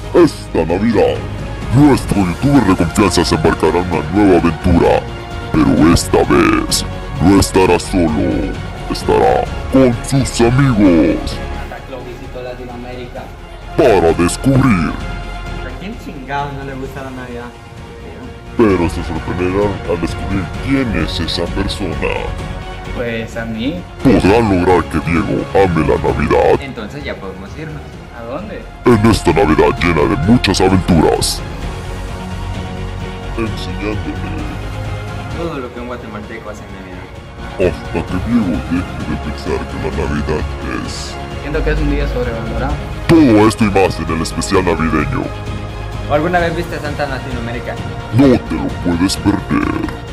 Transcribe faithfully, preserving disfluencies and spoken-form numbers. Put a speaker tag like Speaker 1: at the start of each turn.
Speaker 1: Esta Navidad, nuestro youtuber de confianza se embarcará en una nueva aventura, pero esta vez no estará solo, estará con sus amigos
Speaker 2: Santa visitó Latinoamérica.
Speaker 1: para descubrir,
Speaker 2: ¿A quién chingados no le gusta la Navidad?
Speaker 1: pero se sorprenderán al descubrir quién es esa persona.
Speaker 2: Pues a mí.
Speaker 1: Podrán lograr que Diego ame la Navidad
Speaker 2: Entonces ya podemos irnos. ¿A dónde?
Speaker 1: en esta Navidad llena de muchas aventuras, enseñándole
Speaker 2: Todo lo que un guatemalteco hace en Navidad.
Speaker 1: hasta que Diego deje de pensar que la Navidad es...
Speaker 2: Siento que es un día sobrevalorado.
Speaker 1: Todo esto y más en el especial navideño.
Speaker 2: ¿O alguna vez viste a Santa en Latinoamérica?
Speaker 1: No te lo puedes perder.